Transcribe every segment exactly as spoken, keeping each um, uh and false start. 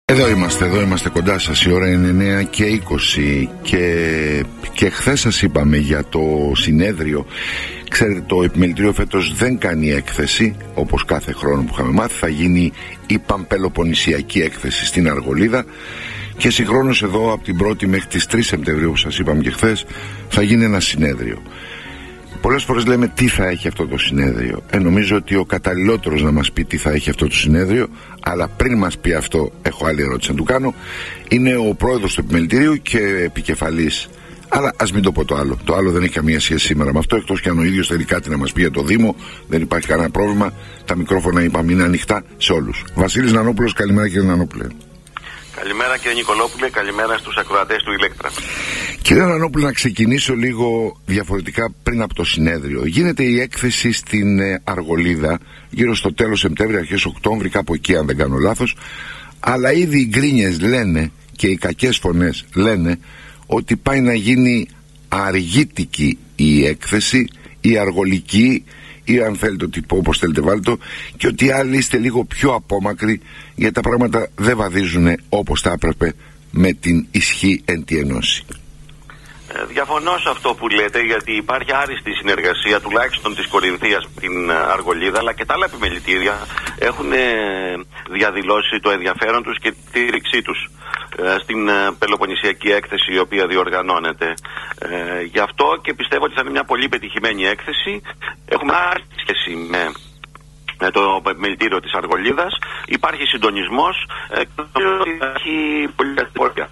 Εδώ είμαστε, εδώ είμαστε κοντά σας, η ώρα είναι εννέα και είκοσι και, και χθες σας είπαμε για το συνέδριο. Ξέρετε, το επιμελητήριο φέτος δεν κάνει έκθεση όπως κάθε χρόνο που είχαμε μάθει. Θα γίνει η Παμπελοποννησιακή έκθεση στην Αργολίδα και συγχρόνως εδώ από την πρώτη μέχρι τις τρεις Σεπτεμβρίου που σας είπαμε και χθες θα γίνει ένα συνέδριο. Πολλές φορές λέμε τι θα έχει αυτό το συνέδριο. Ε, νομίζω ότι ο καταλληλότερος να μας πει τι θα έχει αυτό το συνέδριο, αλλά πριν μας πει αυτό, έχω άλλη ερώτηση να του κάνω. Είναι ο πρόεδρος του επιμελητηρίου και επικεφαλής. Αλλά ας μην το πω το άλλο. Το άλλο δεν έχει καμία σχέση σήμερα με αυτό, εκτός και αν ο ίδιος θέλει κάτι να μας πει για το Δήμο. Δεν υπάρχει κανένα πρόβλημα. Τα μικρόφωνα, είπαμε, είναι ανοιχτά σε όλους. Βασίλης Νανόπουλος, καλημέρα κύριε Νανόπουλε. Καλημέρα κύριε Νικολόπουλε, καλημέρα στους ακροατές του Ηλέκτρα. Κύριε Νανόπουλε, να ξεκινήσω λίγο διαφορετικά πριν από το συνέδριο. Γίνεται η έκθεση στην ε, Αργολίδα γύρω στο τέλος Σεπτέμβρη, αρχές Οκτώβρη, κάπου εκεί αν δεν κάνω λάθος. Αλλά ήδη οι γκρίνιες λένε και οι κακές φωνές λένε ότι πάει να γίνει αργήτικη η έκθεση, η αργολική, ή αν θέλετε το τυπό, όπως θέλετε βάλτε το, και ότι άλλοι είστε λίγο πιο απόμακροι γιατί τα πράγματα δεν βαδίζουν όπως θα έπρεπε με την ισχύ εν τη ενώση. Ε, διαφωνώ σε αυτό που λέτε, γιατί υπάρχει άριστη συνεργασία τουλάχιστον της Κορινθίας με την Αργολίδα, αλλά και τα άλλα επιμελητήρια έχουν ε, διαδηλώσει το ενδιαφέρον τους και τη στήριξή τους ε, στην ε, Πελοποννησιακή έκθεση η οποία διοργανώνεται. Ε, γι' αυτό και πιστεύω ότι θα είναι μια πολύ πετυχημένη έκθεση. Έχουμε άριστη σχέση με με το επιμελητήριο της Αργολίδας. Υπάρχει συντονισμός ε, και υπάρχει πολύ πορεία.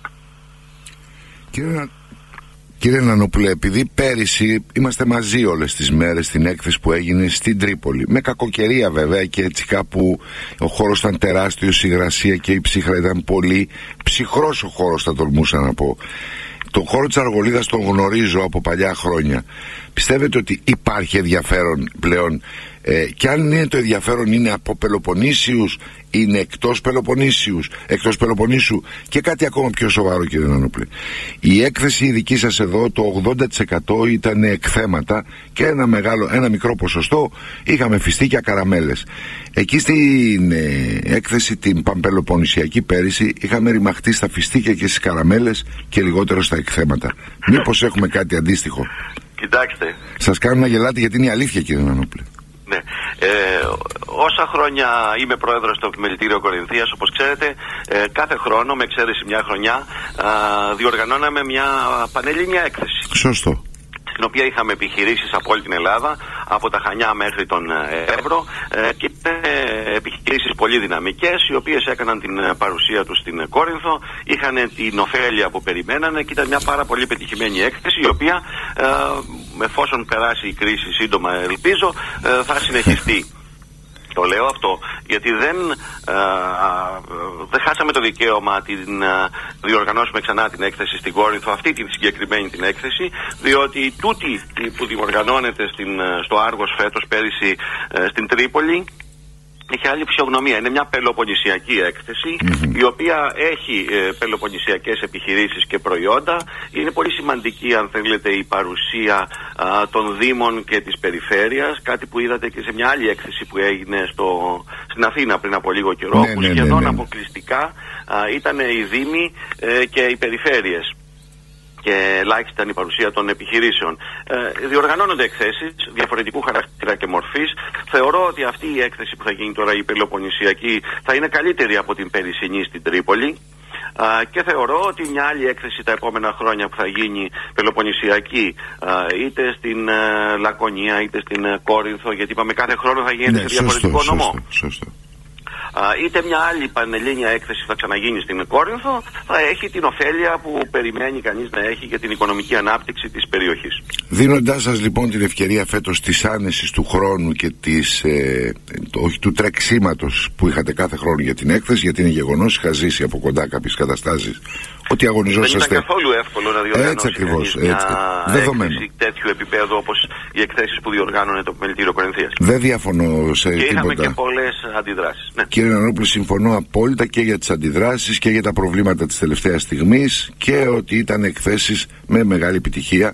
Κύριε Κύριε Νανόπουλε, επειδή πέρυσι είμαστε μαζί όλες τις μέρες στην έκθεση που έγινε στην Τρίπολη, με κακοκαιρία βέβαια και έτσι κάπου ο χώρος ήταν τεράστιος, η υγρασία και η ψύχρα ήταν πολύ ψυχρός ο χώρος, θα τολμούσα να πω. Τον χώρο της Αργολίδας τον γνωρίζω από παλιά χρόνια. Πιστεύετε ότι υπάρχει ενδιαφέρον πλέον ε, και αν είναι το ενδιαφέρον είναι από Πελοποννήσιους, είναι εκτός Πελοποννήσιους, εκτός Πελοποννήσου? Και κάτι ακόμα πιο σοβαρό κύριε Νανόπουλε, η έκθεση η δική σας εδώ το ογδόντα τοις εκατό ήταν εκθέματα και ένα, μεγάλο, ένα μικρό ποσοστό είχαμε φιστίκια, καραμέλες. Εκεί στην ε, έκθεση την Παμπελοποννησιακή πέρυσι είχαμε ρημαχτεί στα φιστίκια και στις καραμέλες και λιγότερο στα εκθέματα. Μήπως έχουμε κάτι αντίστοιχο? Κοιτάξτε, σας κάνω να γελάτε γιατί είναι η αλήθεια κύριε Νανόπουλε. Ναι. Ε, όσα χρόνια είμαι πρόεδρος στο επιμελητήριο Κορινθίας, όπως ξέρετε, ε, κάθε χρόνο, με εξαίρεση μια χρονιά, α, διοργανώναμε μια πανελλήνια έκθεση. Σωστό. Στην οποία είχαμε επιχειρήσεις από όλη την Ελλάδα, από τα Χανιά μέχρι τον Εύρο, ε, και ε, επιχειρήσεις πολύ δυναμικές, οι οποίες έκαναν την παρουσία τους στην Κόρινθο, είχαν την ωφέλεια που περιμένανε και ήταν μια πάρα πολύ πετυχημένη έκθεση, η οποία, ε, εφόσον περάσει η κρίση σύντομα, ελπίζω, ε, θα συνεχιστεί. Το λέω αυτό γιατί δεν, α, α, δεν χάσαμε το δικαίωμα την α, διοργανώσουμε ξανά την έκθεση στην Κόρινθο, αυτή την συγκεκριμένη την έκθεση, διότι τούτη που διοργανώνεται στην, στο Άργος φέτος, πέρυσι ε, στην Τρίπολη, έχει άλλη φυσιογνωμία. Είναι μια πελοποννησιακή έκθεση, mm-hmm. η οποία έχει ε, πελοποννησιακές επιχειρήσεις και προϊόντα. Είναι πολύ σημαντική, αν θέλετε, η παρουσία α, των Δήμων και της περιφέρειας, κάτι που είδατε και σε μια άλλη έκθεση που έγινε στο, στην Αθήνα πριν από λίγο καιρό, ναι, που ναι, σχεδόν ναι, ναι. αποκλειστικά α, ήταν οι Δήμοι ε, και οι περιφέρειες. Και ελάχιστη ήταν η παρουσία των επιχειρήσεων. Ε, διοργανώνονται εκθέσεις διαφορετικού χαρακτήρα και μορφής. Θεωρώ ότι αυτή η έκθεση που θα γίνει τώρα, η Πελοποννησιακή, θα είναι καλύτερη από την περσινή στην Τρίπολη. Α, και θεωρώ ότι μια άλλη έκθεση τα επόμενα χρόνια που θα γίνει Πελοποννησιακή, α, είτε στην α, Λακωνία είτε στην α, Κόρινθο, γιατί είπαμε κάθε χρόνο θα γίνεται ναι, σε διαφορετικό σωστό, νομό. Σωστό, σωστό. Uh, είτε μια άλλη πανελλήνια έκθεση θα ξαναγίνει στην Κόρινθο, θα έχει την ωφέλεια που περιμένει κανείς να έχει για την οικονομική ανάπτυξη της περιοχής. Δίνοντάς σας λοιπόν την ευκαιρία φέτος της άνεσης του χρόνου και της, ε, το, όχι, του τρεξίματος που είχατε κάθε χρόνο για την έκθεση, γιατί είναι γεγονός, είχα ζήσει από κοντά κάποιες καταστάσεις ότι αγωνιζόσαστε. Δεν ήταν καθόλου εύκολο να διοργανώσει έτσι ακριβώς, μια δεδομένο. έκθεση τέτοιου επίπεδου όπως οι εκθέσεις που διοργάνωνε το επιμελητήριο Κορινθίας. Δεν διαφωνώ σε και τίποτα. Και είχαμε και πολλές αντιδράσεις. Ναι. Κύριε Νανόπουλε, συμφωνώ απόλυτα και για τις αντιδράσεις και για τα προβλήματα της τελευταίας στιγμής και ότι ήταν εκθέσεις με μεγάλη επιτυχία.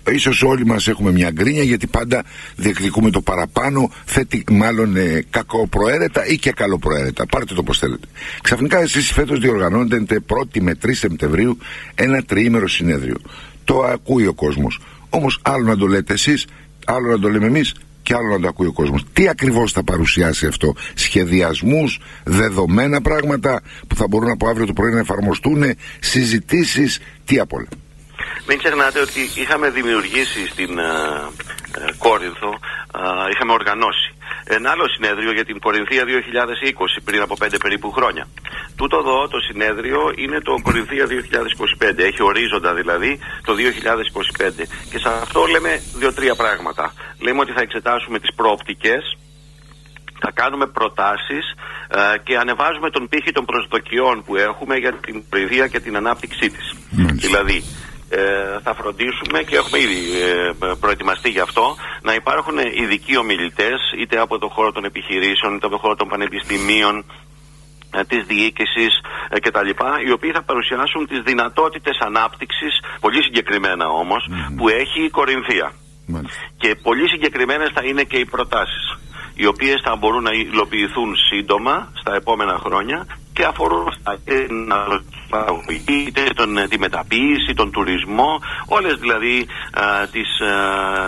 ίσως όλοι μας έχουμε μια γκρίνια, γιατί πάντα διεκδικούμε το παραπάνω, θέτει μάλλον ε, κακοπροαίρετα ή και καλοπροαίρετα. Πάρτε το πώς θέλετε. Ξαφνικά εσείς φέτος διοργανώνετε πρώτη με τρεις Σεπτεμβρίου ένα τριήμερο συνέδριο. Το ακούει ο κόσμος. Όμως άλλο να το λέτε εσείς, άλλο να το λέμε εμείς και άλλο να το ακούει ο κόσμος. Τι ακριβώς θα παρουσιάσει αυτό? Σχεδιασμούς, δεδομένα πράγματα που θα μπορούν από αύριο το πρωί να εφαρμοστούν, συζητήσεις, τι απ' όλα? Μην ξεχνάτε ότι είχαμε δημιουργήσει στην ε, ε, Κόρινθο, ε, είχαμε οργανώσει ένα άλλο συνέδριο για την Κορινθία δύο χιλιάδες είκοσι πριν από πέντε περίπου χρόνια. Τούτο εδώ το συνέδριο είναι το Κορινθία δύο χιλιάδες είκοσι πέντε. Έχει ορίζοντα δηλαδή το δύο χιλιάδες είκοσι πέντε. Και σε αυτό λέμε δύο-τρία πράγματα. Λέμε ότι θα εξετάσουμε τις προοπτικές, θα κάνουμε προτάσεις ε, και ανεβάζουμε τον πύχη των προσδοκιών που έχουμε για την παιδεία και την ανάπτυξή της. Mm. Δηλαδή, ε, θα φροντίσουμε και έχουμε ήδη ε, προετοιμαστεί γι' αυτό, να υπάρχουν ειδικοί ομιλητές, είτε από το χώρο των επιχειρήσεων, είτε από το χώρο των πανεπιστημίων, ε, της διοίκησης ε, κτλ., οι οποίοι θα παρουσιάσουν τις δυνατότητες ανάπτυξης, πολύ συγκεκριμένα όμως, mm. που έχει η Κορινθία. Mm. Και πολύ συγκεκριμένες θα είναι και οι προτάσεις, οι οποίες θα μπορούν να υλοποιηθούν σύντομα στα επόμενα χρόνια και αφορούν την παραγωγή, τον, τη μεταποίηση, τον τουρισμό, όλες δηλαδή α, τις α,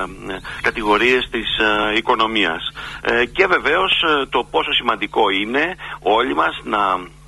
κατηγορίες της α, οικονομίας. Ε, και βεβαίως το πόσο σημαντικό είναι όλοι μας να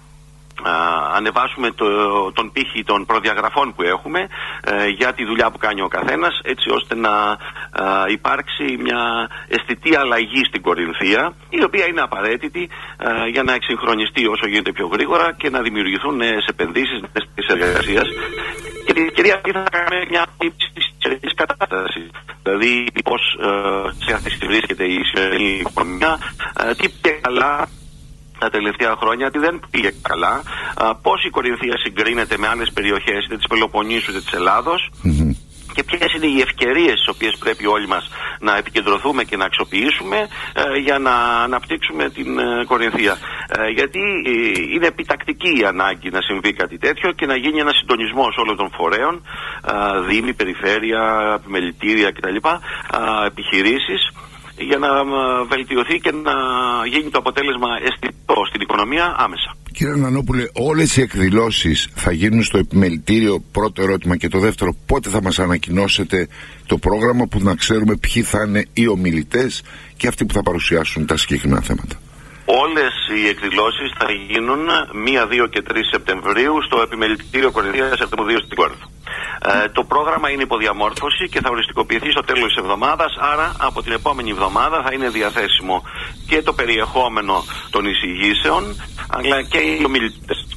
α, ανεβάσουμε το, τον πύχη των προδιαγραφών που έχουμε ε, για τη δουλειά που κάνει ο καθένας, έτσι ώστε να α, υπάρξει μια αισθητή αλλαγή στην Κορινθία, η οποία είναι απαραίτητη α, για να εξυγχρονιστεί όσο γίνεται πιο γρήγορα και να δημιουργηθούν νέες επενδύσεις, νέες εργασίες. Και την ευκαιρία αυτή θα κάνουμε μια ύψη της κατάστασης. Δηλαδή πώς σε αυτή τη βρίσκεται η σημερινή οικονομία, α, τι πήγε καλά τα τελευταία χρόνια, τι δεν πήγε καλά, α, πώς η Κορινθία συγκρίνεται με άλλες περιοχές, είτε της Πελοποννήσου είτε της Ελλάδος, mm-hmm. και ποιες είναι οι ευκαιρίες στις οποίες πρέπει όλοι μας να επικεντρωθούμε και να αξιοποιήσουμε ε, για να αναπτύξουμε την ε, Κορινθία. Ε, γιατί ε, είναι επιτακτική η ανάγκη να συμβεί κάτι τέτοιο και να γίνει ένα συντονισμός όλων των φορέων, ε, δήμοι, περιφέρεια, επιμελητήρια κτλ., ε, επιχειρήσεις, για να βελτιωθεί και να γίνει το αποτέλεσμα αισθητό στην οικονομία άμεσα. Κύριε Νανόπουλε, όλες οι εκδηλώσεις θα γίνουν στο επιμελητήριο, πρώτο ερώτημα, και το δεύτερο, πότε θα μας ανακοινώσετε το πρόγραμμα που να ξέρουμε ποιοι θα είναι οι ομιλητές και αυτοί που θα παρουσιάσουν τα συγκεκριμένα θέματα? Όλες οι εκδηλώσεις θα γίνουν πρώτη, δύο και τρεις Σεπτεμβρίου στο επιμελητήριο Κορινθίας Αρτεμουδίου στην Κόρινθο. Ε, το πρόγραμμα είναι υποδιαμόρφωση και θα οριστικοποιηθεί στο τέλος της εβδομάδας, άρα από την επόμενη εβδομάδα θα είναι διαθέσιμο και το περιεχόμενο των εισηγήσεων, αλλά και οι ομιλητές.